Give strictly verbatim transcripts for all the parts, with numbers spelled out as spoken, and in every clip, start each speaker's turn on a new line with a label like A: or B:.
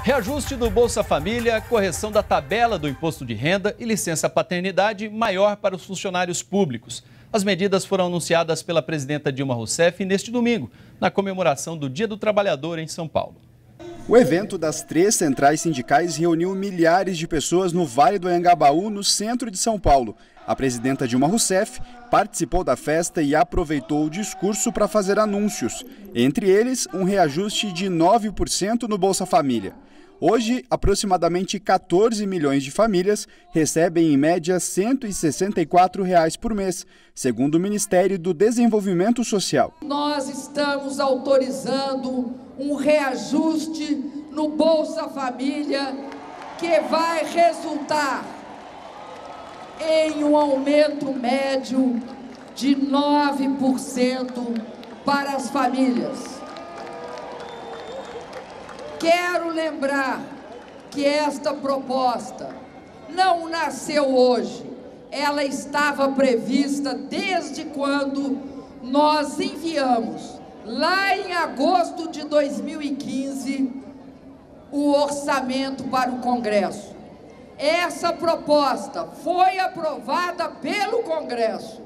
A: Reajuste do Bolsa Família, correção da tabela do imposto de renda e licença paternidade maior para os funcionários públicos. As medidas foram anunciadas pela presidenta Dilma Rousseff neste domingo, na comemoração do Dia do Trabalhador em São Paulo.
B: O evento das três centrais sindicais reuniu milhares de pessoas no Vale do Anhangabaú, no centro de São Paulo. A presidenta Dilma Rousseff participou da festa e aproveitou o discurso para fazer anúncios. Entre eles, um reajuste de nove por cento no Bolsa Família. Hoje, aproximadamente quatorze milhões de famílias recebem em média cento e sessenta e quatro reais por mês, segundo o Ministério do Desenvolvimento Social.
C: Nós estamos autorizando um reajuste no Bolsa Família que vai resultar em um aumento médio de nove por cento para as famílias. Quero lembrar que esta proposta não nasceu hoje, ela estava prevista desde quando nós enviamos, lá em agosto de dois mil e quinze, o orçamento para o Congresso. Essa proposta foi aprovada pelo Congresso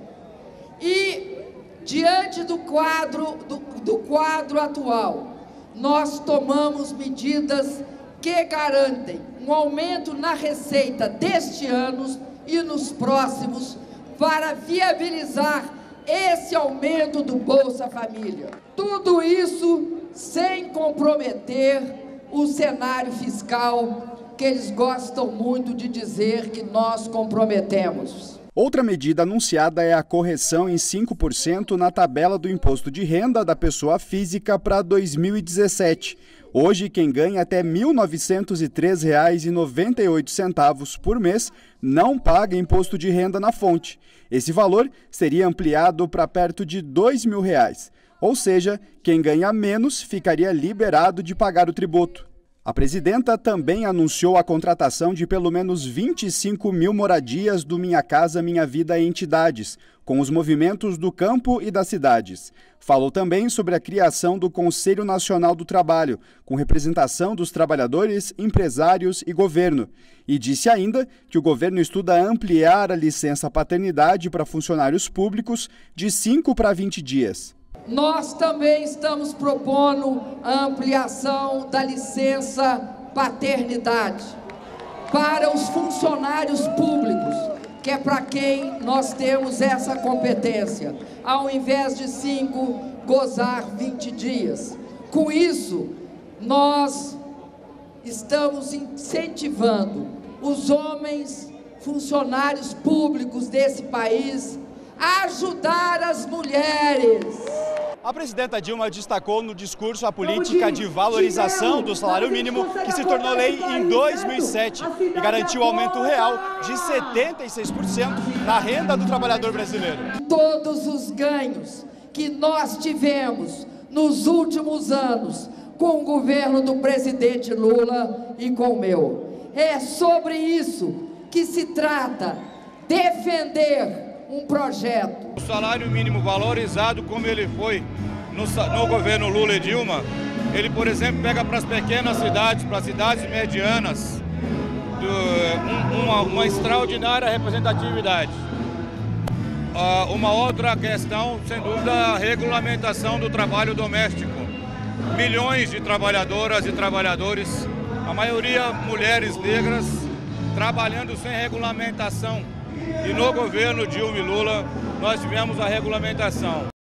C: e, diante do quadro, do, do quadro atual, nós tomamos medidas que garantem um aumento na receita deste ano e nos próximos para viabilizar esse aumento do Bolsa Família. Tudo isso sem comprometer o cenário fiscal que eles gostam muito de dizer que nós comprometemos.
B: Outra medida anunciada é a correção em cinco por cento na tabela do imposto de renda da pessoa física para dois mil e dezessete. Hoje, quem ganha até mil novecentos e três reais e noventa e oito centavos por mês não paga imposto de renda na fonte. Esse valor seria ampliado para perto de dois mil reais. Ou seja, quem ganha menos ficaria liberado de pagar o tributo. A presidenta também anunciou a contratação de pelo menos vinte e cinco mil moradias do Minha Casa Minha Vida em entidades, com os movimentos do campo e das cidades. Falou também sobre a criação do Conselho Nacional do Trabalho, com representação dos trabalhadores, empresários e governo. E disse ainda que o governo estuda ampliar a licença paternidade para funcionários públicos de cinco para vinte dias.
C: Nós também estamos propondo a ampliação da licença paternidade para os funcionários públicos, que é para quem nós temos essa competência, ao invés de cinco, gozar vinte dias. Com isso, nós estamos incentivando os homens funcionários públicos desse país a ajudar as mulheres.
D: A presidenta Dilma destacou no discurso a política de valorização do salário mínimo, que se tornou lei em dois mil e sete e garantiu aumento real de setenta e seis por cento na renda do trabalhador brasileiro.
C: Todos os ganhos que nós tivemos nos últimos anos com o governo do presidente Lula e com o meu. É sobre isso que se trata, defender um projeto.
E: O salário mínimo valorizado como ele foi no, no governo Lula e Dilma, ele, por exemplo, pega para as pequenas cidades, para as cidades medianas, do, um, uma, uma extraordinária representatividade. Uh, uma outra questão, sem dúvida, a regulamentação do trabalho doméstico. Milhões de trabalhadoras e trabalhadores, a maioria mulheres negras, trabalhando sem regulamentação. E no governo Dilma e Lula, nós tivemos a regulamentação.